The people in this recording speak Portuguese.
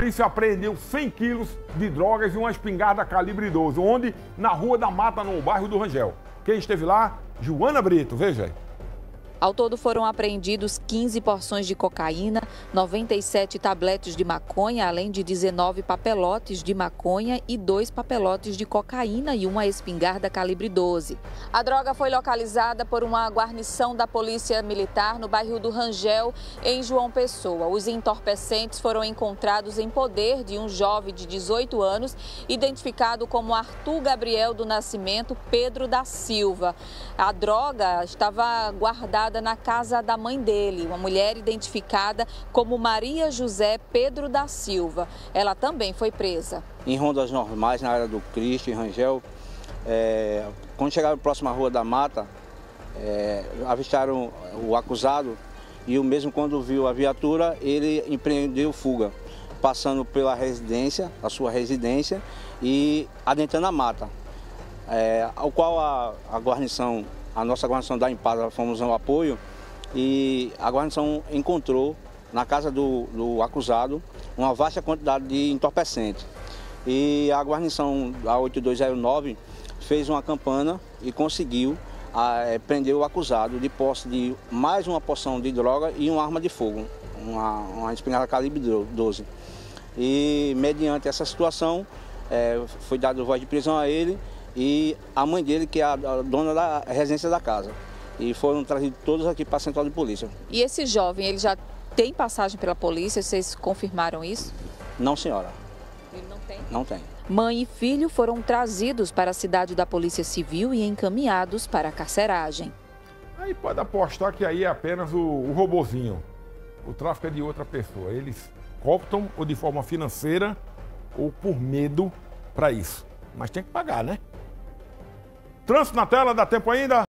polícia apreendeu 100 quilos de drogas e uma espingarda calibre 12, onde? Na Rua da Mata, no bairro do Rangel. Quem esteve lá? Joana Brito, veja aí. Ao todo foram apreendidos 15 porções de cocaína, 97 tabletes de maconha, além de 19 papelotes de maconha e 2 papelotes de cocaína e uma espingarda calibre 12. A droga foi localizada por uma guarnição da Polícia Militar no bairro do Rangel, em João Pessoa. Os entorpecentes foram encontrados em poder de um jovem de 18 anos, identificado como Arthur Gabriel do Nascimento Pedro da Silva. A droga estava guardada na casa da mãe dele, uma mulher identificada como Maria José Pedro da Silva. Ela também foi presa. Em rondas normais, na área do Cristo, em Rangel, quando chegaram próximo à Rua da Mata, avistaram o acusado e o mesmo, quando viu a viatura, ele empreendeu fuga, passando pela residência, a sua residência, e adentrando a mata, ao qual a nossa guarnição da Impala, fomos ao apoio, e a guarnição encontrou na casa do acusado uma vasta quantidade de entorpecente. E a guarnição, a 8209, fez uma campana e conseguiu prender o acusado de posse de mais uma porção de droga e uma arma de fogo, uma espingarda calibre 12. E, mediante essa situação, foi dado voz de prisão a ele e a mãe dele, que é a dona da residência da casa. E foram trazidos todos aqui para a central de polícia. E esse jovem, ele já tem passagem pela polícia? Vocês confirmaram isso? Não, senhora. Ele não tem? Não tem. Mãe e filho foram trazidos para a cidade da Polícia Civil e encaminhados para a carceragem. Aí pode apostar que aí é apenas o robozinho. O tráfico é de outra pessoa. Eles cooptam ou de forma financeira ou por medo para isso. Mas tem que pagar, né? Trânsito na tela, dá tempo ainda?